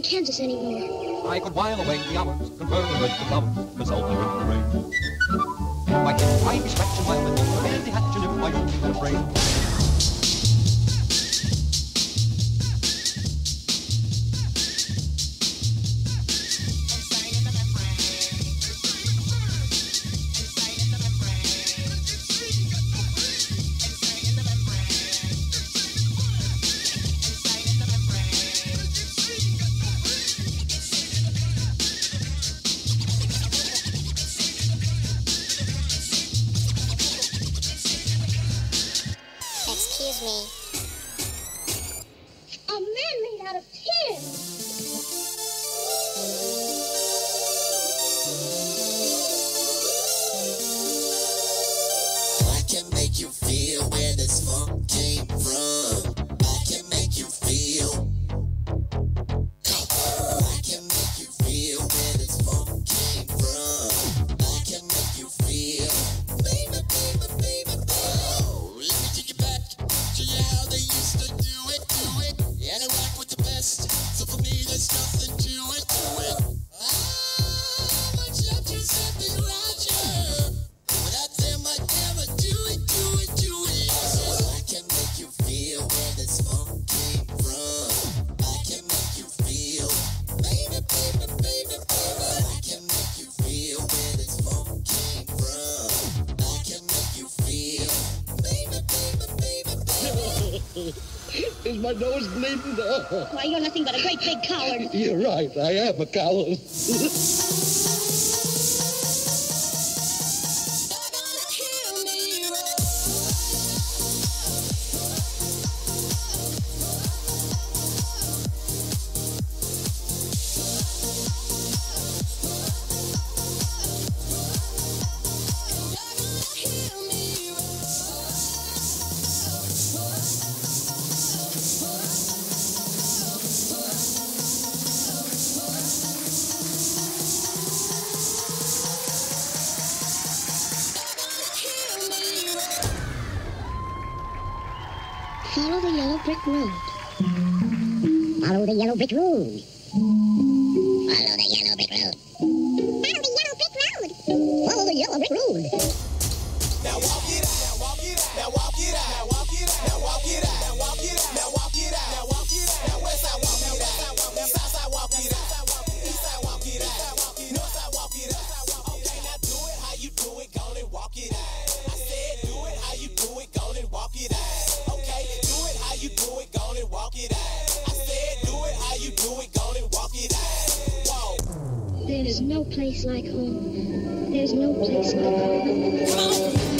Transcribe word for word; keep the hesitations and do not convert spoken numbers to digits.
Kansas anymore. I could while away the hours, conversing with the flowers, consulting with the rain. Why can't I be scratching while with the handy hatching if I don't feel afraid? Excuse me. A man made out of tin. I can make you feel where this funk came from. I can make you feel. I can make you feel where this funk came from. I can make you feel. Baby, baby, baby, baby. Oh, let me take you back. Show you how they used to do it, do it. And I rock with the best. So for me, there's nothing to it, to it. Ah, my judges have been Roger. Without them, I'd never do it, do it, do it. So I can make you feel where this funk came from. I can make you feel. Baby, baby, baby, baby. I can make you feel where this funk came from. I can make you feel. Baby, baby, baby, baby. Is my nose bleeding? Oh. Why, you're nothing but a great big coward. You're right, I am a coward. Follow the yellow brick road. Follow the yellow brick road. Follow the yellow brick road. Follow the yellow brick road. Follow the yellow brick road. Now walk it out. Now walk it out. Now walk it out. Now walk it out. Now walk it out. Now walk it out. Now walk it out. Now walk it out. Now west side walk it out. Now south side walk it out. East side walk it out. North side walk it out. Okay, now do it how you do it. Go and walk it out. I said do it how you do it. Go and walk it out. Okay, do it how you do it. Go and walk it out. I said do it how you do it. Go and walk it out. Whoa. There's no place like home. There's no place like home.